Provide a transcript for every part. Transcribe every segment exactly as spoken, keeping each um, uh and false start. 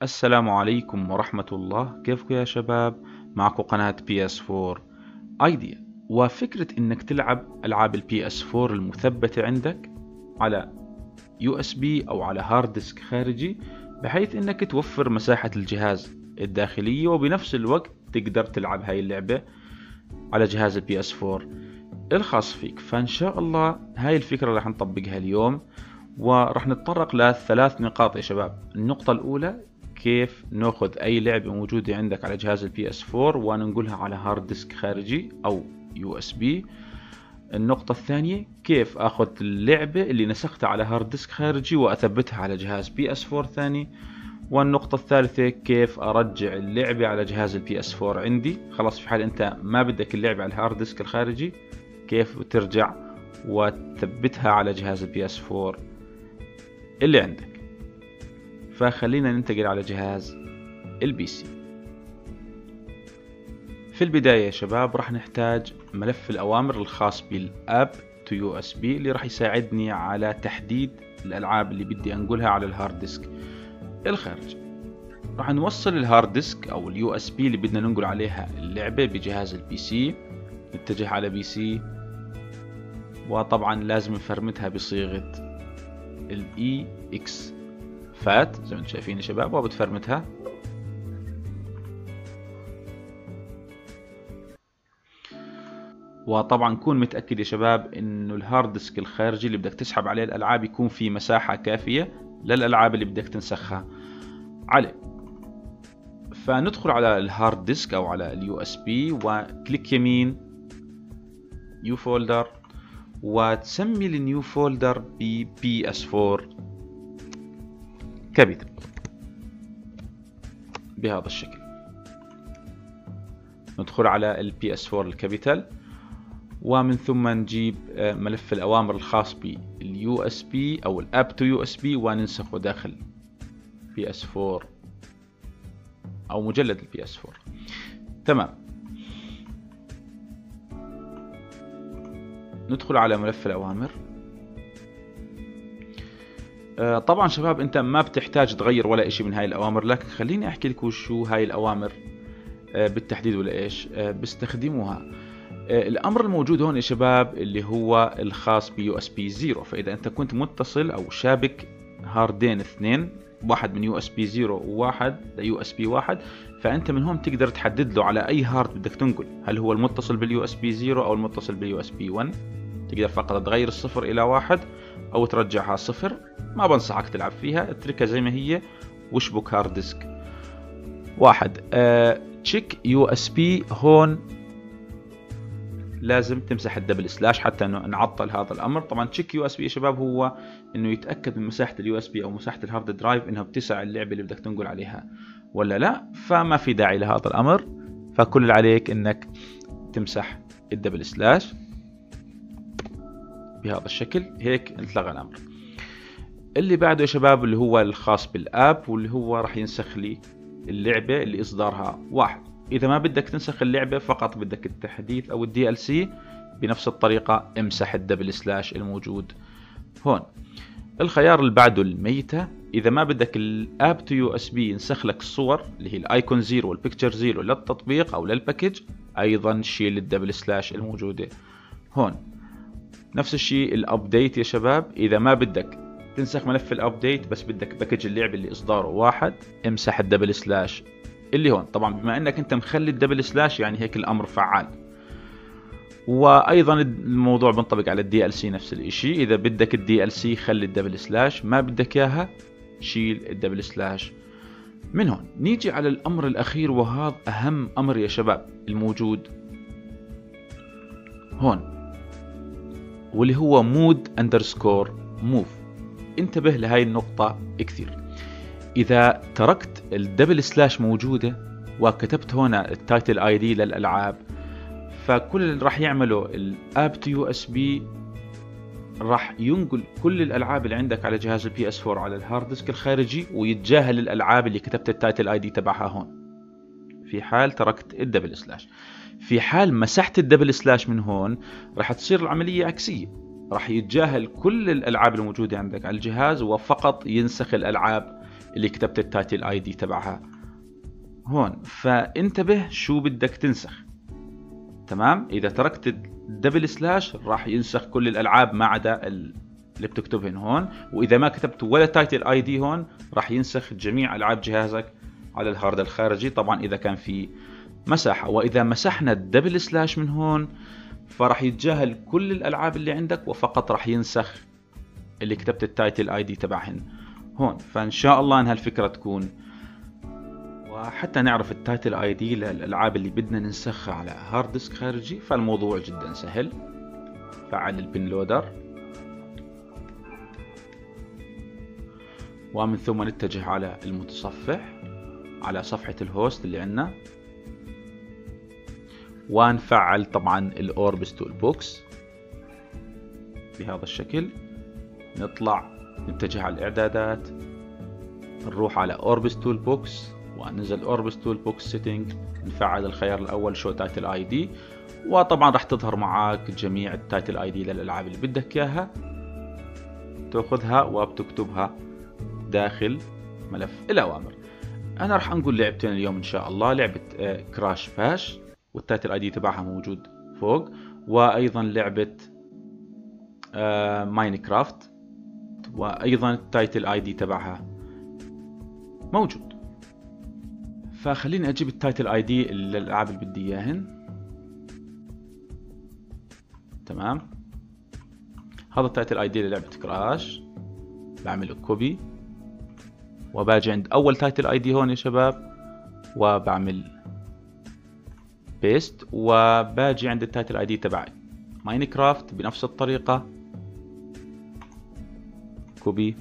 السلام عليكم ورحمة الله. كيفكم يا شباب؟ معكم قناة بي اس فور ايديا. وفكرة انك تلعب العاب البي اس فور المثبتة عندك على يو اس بي او على هارد ديسك خارجي، بحيث انك توفر مساحة الجهاز الداخلية وبنفس الوقت تقدر تلعب هاي اللعبة على جهاز البي اس فور الخاص فيك. فان شاء الله هاي الفكرة راح نطبقها اليوم، وراح نتطرق لثلاث نقاط يا شباب. النقطة الأولى، كيف ناخذ أي لعبة موجودة عندك على جهاز البي اس فور وننقلها على هارد ديسك خارجي أو يو اس بي. النقطة الثانية، كيف أخذ اللعبة اللي نسختها على هارد ديسك خارجي وأثبتها على جهاز بي اس فور ثاني. والنقطة الثالثة، كيف أرجع اللعبة على جهاز البي اس فور عندي. خلاص في حال أنت ما بدك اللعبة على الهارد ديسك الخارجي، كيف ترجع وتثبتها على جهاز البي اس فور اللي عندك. فخلينا ننتقل على جهاز البي سي. في البداية يا شباب راح نحتاج ملف الأوامر الخاص بالاب تو يو اس بي اللي راح يساعدني على تحديد الألعاب اللي بدي أنقلها على الهارد ديسك الخارجي. راح نوصل الهارد ديسك أو اليو اس بي اللي بدنا ننقل عليها اللعبة بجهاز البي سي. نتجه على بي سي، وطبعا لازم نفرمتها بصيغة الاي اكس فات زي ما انتم شايفين يا شباب، وبتفرمتها. وطبعا كون متأكد يا شباب انه الهارد ديسك الخارجي اللي بدك تسحب عليه الالعاب يكون في مساحة كافية للالعاب اللي بدك تنسخها عليه. فندخل على الهارد ديسك او على اليو اس بي وكليك يمين نيو فولدر، وتسمي النيو فولدر ب بي اس فور كابيتال بهذا الشكل. ندخل على البي اس فور الكابيتال، ومن ثم نجيب ملف الأوامر الخاص باليو اس بي أو الاب تو يو اس بي وننسخه داخل بي اس فور أو مجلد البي اس فور. تمام. ندخل على ملف الأوامر. طبعا شباب انت ما بتحتاج تغير ولا اشي من هاي الأوامر، لكن خليني احكي لكم شو هاي الأوامر بالتحديد ولا ايش بيستخدموها. الامر الموجود هون يا شباب اللي هو الخاص بيو اس بي زيرو. فاذا انت كنت متصل او شابك هاردين اثنين، واحد من يو اس بي زيرو وواحد ليو اس بي واحد، فانت من هون تقدر تحدد له على اي هارد بدك تنقل، هل هو المتصل باليو اس بي زيرو او المتصل باليو اس بي واحد. تقدر فقط تغير الصفر الى واحد او ترجعها صفر. ما بنصحك تلعب فيها، اتركها زي ما هي واشبك هارد ديسك واحد. تشيك يو اس بي هون لازم تمسح الدبل سلاش حتى انه نعطل هذا الامر. طبعا تشيك يو اس بي يا شباب هو انه يتاكد من مساحه اليو اس بي او مساحه الهارد درايف انها بتسع اللعبه اللي بدك تنقل عليها ولا لا، فما في داعي لهذا الامر. فكل اللي عليك انك تمسح الدبل سلاش بهذا الشكل، هيك انتلغى الامر. اللي بعده يا شباب اللي هو الخاص بالاب، واللي هو راح ينسخ لي اللعبه اللي اصدارها واحد. اذا ما بدك تنسخ اللعبه، فقط بدك التحديث او الدي ال سي، بنفس الطريقه امسح الدبل سلاش الموجود هون. الخيار اللي بعده الميتة. اذا ما بدك الاب تو يو اس بي ينسخ لك الصور اللي هي الايكون زيرو والبيكتشر زيرو للتطبيق او للباكج، ايضا شيل الدبل سلاش الموجوده هون. نفس الشيء الابديت يا شباب، اذا ما بدك تنسخ ملف الابديت بس بدك باكج اللعبه اللي اصداره واحد، امسح الدبل سلاش اللي هون. طبعا بما انك انت مخلي الدبل سلاش يعني هيك الامر فعال. وايضا الموضوع بنطبق على الدي ال سي نفس الاشي. اذا بدك الدي ال سي خلي الدبل سلاش، ما بدك اياها شيل الدبل سلاش من هون. نيجي على الامر الاخير، وهذا اهم امر يا شباب الموجود هون، واللي هو مود اندرسكور موف. انتبه لهاي النقطة كثير. اذا تركت الدبل سلاش موجودة وكتبت هنا التايتل اي دي للالعاب، فكل اللي راح يعمله الاب تو يو اس بي راح ينقل كل الالعاب اللي عندك على جهاز البي اس فور على الهارد ديسك الخارجي، ويتجاهل الالعاب اللي كتبت التايتل اي دي تبعها هون في حال تركت الدبل سلاش. في حال مسحت الدبل سلاش من هون راح تصير العملية عكسية، راح يتجاهل كل الالعاب الموجودة عندك على الجهاز وفقط ينسخ الالعاب اللي كتبت التايتل اي دي تبعها هون. فانتبه شو بدك تنسخ. تمام، اذا تركت الدبل سلاش راح ينسخ كل الالعاب ما عدا اللي بتكتبهن هون، واذا ما كتبت ولا تايتل اي دي هون راح ينسخ جميع العاب جهازك على الهارد الخارجي، طبعا اذا كان في مساحة. واذا مسحنا الدبل سلاش من هون فراح يتجاهل كل الالعاب اللي عندك، وفقط راح ينسخ اللي كتبت التايتل اي دي تبعهن هون. فان شاء الله ان هالفكرة تكون، وحتى نعرف التايتل اي دي للالعاب اللي بدنا ننسخها على هارد ديسك خارجي، فالموضوع جدا سهل. فعل البن لودر، ومن ثم نتجه على المتصفح على صفحة الهوست اللي عندنا، ونفعل طبعا الاوربس تول بوكس بهذا الشكل. نطلع نتجه على الاعدادات، نروح على اوربس تول بوكس وننزل اوربس تول بوكس سيتنج، نفعل الخيار الاول شو تايتل اي دي، وطبعا راح تظهر معك جميع التايتل اي دي للالعاب اللي بدك اياها، تاخذها وبتكتبها داخل ملف الاوامر. انا راح انقل لعبتين اليوم ان شاء الله، لعبة كراش باش والتايتل اي دي تبعها موجود فوق، وايضا لعبة ماينكرافت وايضا التايتل اي دي تبعها موجود. فخليني اجيب التايتل اي دي للالعاب اللي بدي اياهن. تمام، هذا التايتل اي دي للعبة كراش، بعمل كوبي وباجي عند اول تايتل اي دي هون يا شباب وبعمل بيست، وباجي عند التايتل اي دي تبع ماينكرافت بنفس الطريقة، كوبي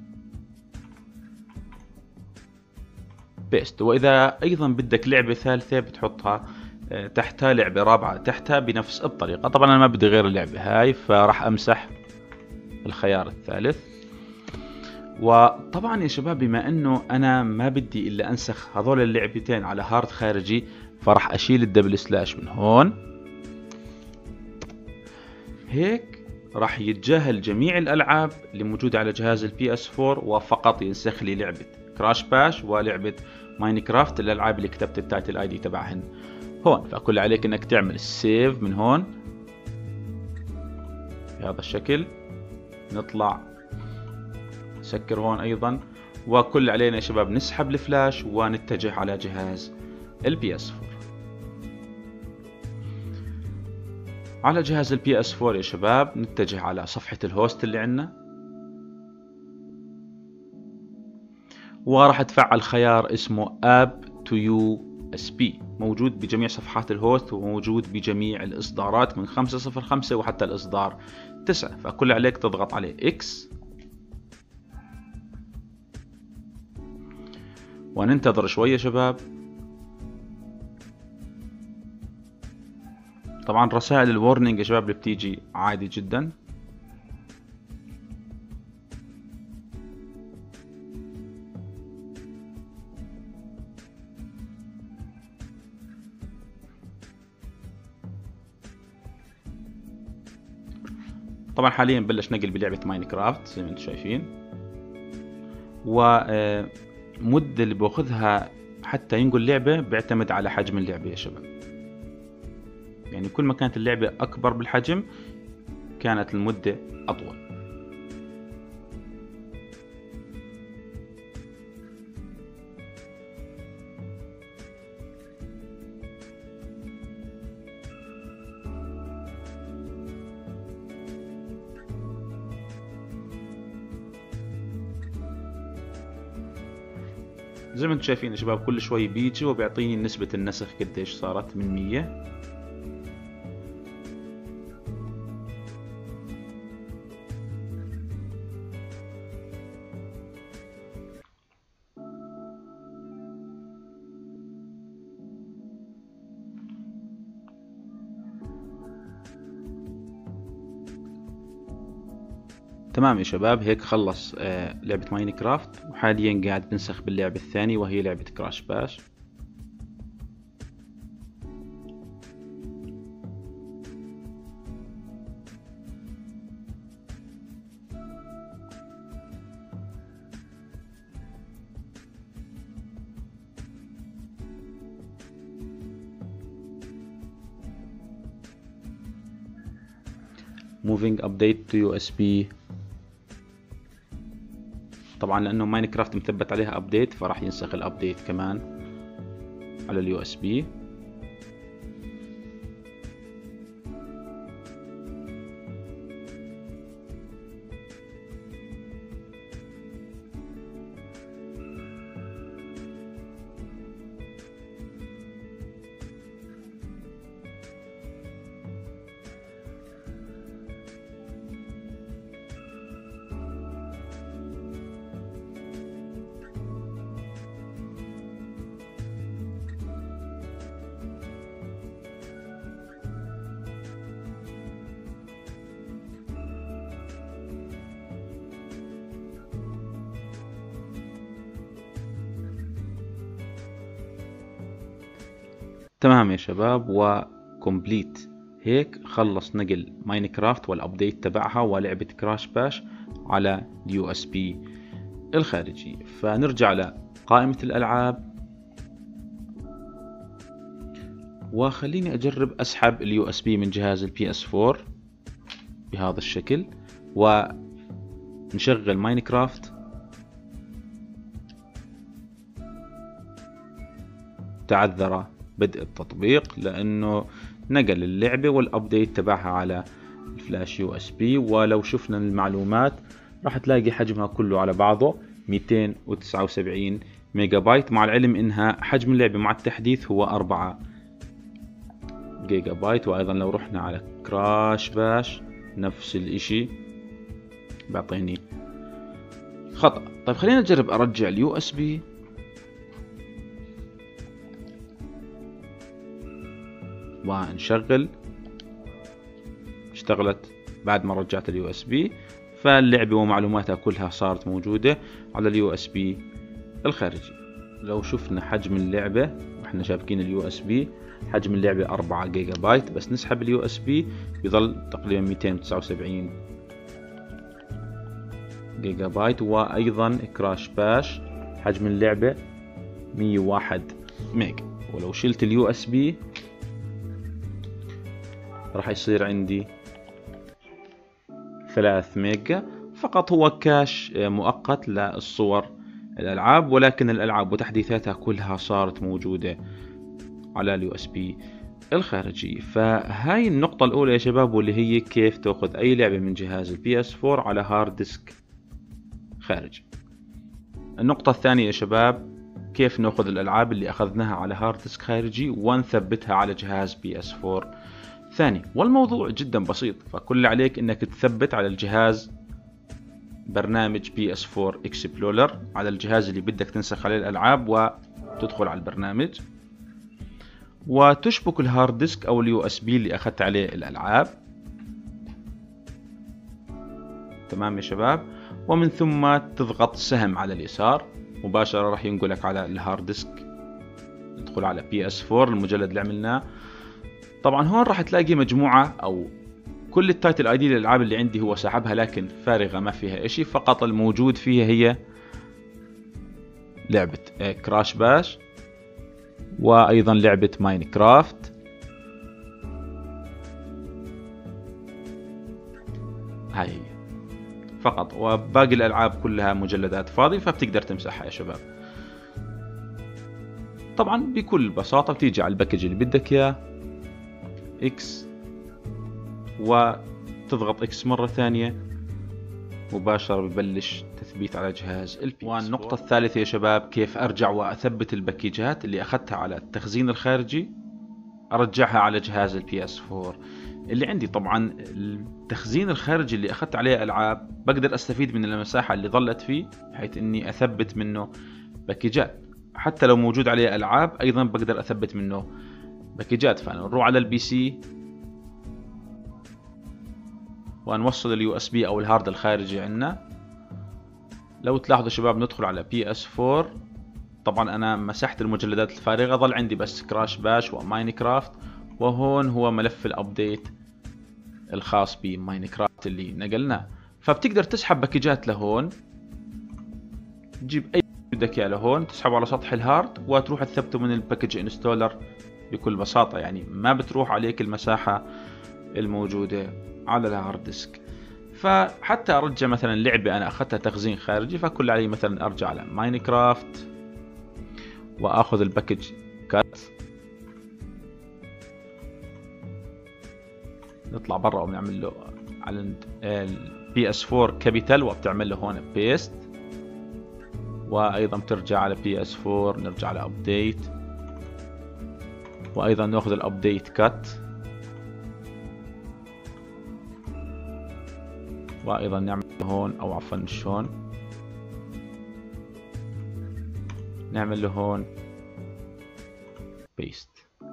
بيست. واذا ايضا بدك لعبة ثالثة بتحطها تحتها، لعبة رابعة تحتها بنفس الطريقة. طبعا انا ما بدي غير اللعبة هاي، فراح امسح الخيار الثالث. وطبعا يا شباب بما انه انا ما بدي الا انسخ هذول اللعبتين على هارد خارجي، فراح اشيل الدبل سلاش من هون. هيك راح يتجاهل جميع الالعاب اللي موجودة على جهاز البي اس فور، وفقط ينسخ لي لعبة كراش باش ولعبة ماينكرافت، الالعاب اللي كتبت التايتل اي دي تبعهن هون. فكل عليك انك تعمل السيف من هون بهذا الشكل. نطلع نسكر هون ايضا، وكل علينا يا شباب نسحب الفلاش ونتجه على جهاز البي اس فور. على جهاز البي اس فور يا شباب نتجه على صفحة الهوست اللي عندنا، وراح تفعل خيار اسمه اب تو يو اس بي، موجود بجميع صفحات الهوست وموجود بجميع الاصدارات من خمسة صفر خمسة وحتى الاصدار تسعة. فكل عليك تضغط عليه اكس وننتظر شوية شباب. طبعا رسائل الورنينج يا شباب اللي بتيجي عادي جدا. طبعا حاليا بلش نقل بلعبة ماينكرافت زي ما انتم شايفين، ومدة اللي باخذها حتى ينقل لعبة بيعتمد على حجم اللعبة يا شباب. يعني كل ما كانت اللعبة أكبر بالحجم كانت المدة أطول. زي ما انتم شايفين يا شباب كل شوي بيجي وبيعطيني نسبة النسخ قديش صارت من مية. تمام يا شباب، هيك خلص آه لعبة ماينكرافت، وحاليا قاعد بنسخ باللعبة الثانية وهي لعبة كراش باش. moving update to يو إس بي. طبعا لانه ماينكرافت مثبت عليها ابديت فراح ينسخ الابديت كمان على اليو اس بي. تمام يا شباب، وكومبليت. هيك خلص نقل ماينكرافت والابديت تبعها ولعبة كراش باش على اليو اس بي الخارجي. فنرجع لقائمة الالعاب، وخليني اجرب اسحب اليو اس بي من جهاز البي اس فور بهذا الشكل، ونشغل ماينكرافت. تعذر بدء التطبيق لانه نقل اللعبة والابديت تبعها على الفلاش يو اس بي. ولو شفنا المعلومات راح تلاقي حجمها كله على بعضه مئتين وتسعة وسبعين ميجا بايت، مع العلم انها حجم اللعبة مع التحديث هو أربعة جيجا بايت. وايضا لو رحنا على كراش باش نفس الاشي بعطيني خطأ. طيب خلينا نجرب ارجع اليو اس بي. ونشغل. اشتغلت بعد ما رجعت اليو اس بي، فاللعبة ومعلوماتها كلها صارت موجودة على اليو اس بي الخارجي. لو شفنا حجم اللعبة واحنا شابكين اليو اس بي، حجم اللعبة أربعة جيجا بايت، بس نسحب اليو اس بي بيظل تقريبا مئتين وتسعة وسبعين جيجا بايت. وايضا كراش باش حجم اللعبة مئة وواحد ميجا. ولو شلت اليو اس بي راح يصير عندي ثلاثة ميجا فقط. هو كاش مؤقت للصور الألعاب، ولكن الألعاب وتحديثاتها كلها صارت موجودة على اليو اس بي الخارجي. فهاي النقطة الأولى يا شباب، واللي هي كيف تأخذ أي لعبة من جهاز البي اس فور على هارد ديسك خارجي. النقطة الثانية يا شباب، كيف نأخذ الألعاب اللي أخذناها على هارد ديسك خارجي ونثبتها على جهاز بي اس فور ثاني. والموضوع جدا بسيط، فكل اللي عليك انك تثبت على الجهاز برنامج بي اس فور اكسبلورر على الجهاز اللي بدك تنسخ عليه الالعاب، وتدخل على البرنامج وتشبك الهارد ديسك او اليو اس بي اللي اخذت عليه الالعاب. تمام يا شباب. ومن ثم تضغط سهم على اليسار مباشرة راح ينقلك على الهارد ديسك. ندخل على بي اس فور المجلد اللي عملناه. طبعا هون راح تلاقي مجموعة او كل التايتل اي دي للالعاب اللي عندي هو سحبها، لكن فارغة ما فيها اشي. فقط الموجود فيها هي لعبة كراش باش، وايضا لعبة ماينكرافت. هاي هي فقط، وباقي الالعاب كلها مجلدات فاضية فبتقدر تمسحها يا شباب. طبعا بكل بساطة بتيجي على الباكج اللي بدك اياه، اكس، وتضغط اكس مرة ثانية مباشرة ببلش تثبيت على جهاز البي. والنقطة الثالثة يا شباب، كيف ارجع واثبت الباكيجات اللي اخذتها على التخزين الخارجي ارجعها على جهاز البي اس فور اللي عندي. طبعا التخزين الخارجي اللي اخذت عليه العاب بقدر استفيد من المساحة اللي ظلت فيه بحيث اني اثبت منه باكيجات. حتى لو موجود عليه العاب ايضا بقدر اثبت منه باكيجات. فنروح على البي سي ونوصل اليو اس بي او الهارد الخارجي عندنا. لو تلاحظوا شباب ندخل على بي اس فور. طبعا انا مسحت المجلدات الفارغة، ظل عندي بس كراش باش وماينكرافت، وهون هو ملف الابديت الخاص بماينكرافت اللي نقلناه. فبتقدر تسحب باكيجات لهون، تجيب اي بدك اياه لهون تسحبه على سطح الهارد وتروح تثبته من الباكج انستولر بكل بساطة. يعني ما بتروح عليك المساحة الموجودة على الهارد ديسك. فحتى ارجع مثلا لعبة انا اخذتها تخزين خارجي، فكل علي مثلا ارجع على ماينكرافت واخذ الباكج كات، نطلع برا ونعمل له على البي اس فور كابيتال وبتعمل له هون بيست، وايضا بترجع على بي اس فور نرجع على ابديت، وايضا ناخذ الابديت كات، وايضا نعمل هون او عفوا شلون نعمل له هون بيست.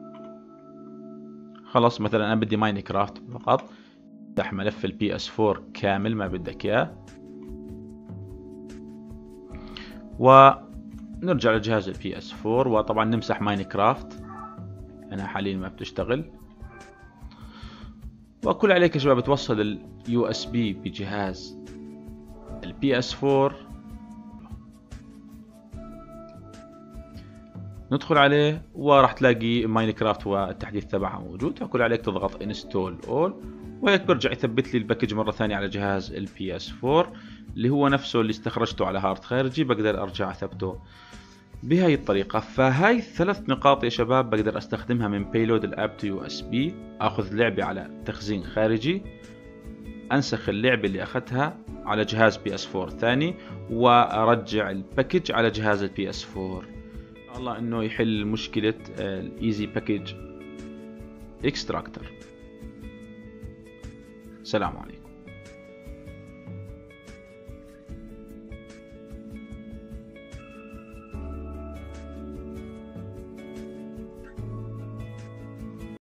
خلاص مثلا انا بدي ماينكرافت فقط، افتح ملف البي اس فور كامل ما بدك اياه، ونرجع لجهاز البي اس فور، وطبعا نمسح ماينكرافت انا حاليا ما بتشتغل. وكل عليك يا شباب توصل اليو اس بي بجهاز البي اس فور، ندخل عليه وراح تلاقي ماينكرافت والتحديث تبعها موجود، فكل عليك تضغط انستول اول، وهيك برجع يثبت لي الباكج مرة ثانية على جهاز البي اس فور اللي هو نفسه اللي استخرجته على هارد خارجي، بقدر ارجع اثبته بهاي الطريقة. فهاي ثلاث نقاط يا شباب بقدر استخدمها من بيلود الاب تو يو اس بي، اخذ لعبة على تخزين خارجي، انسخ اللعبة اللي اخذتها على جهاز بي اس فور ثاني، وارجع الباكج على جهاز البي اس فور. ان شاء الله انه يحل مشكلة الايزي باكج اكستراكتر. سلام عليكم.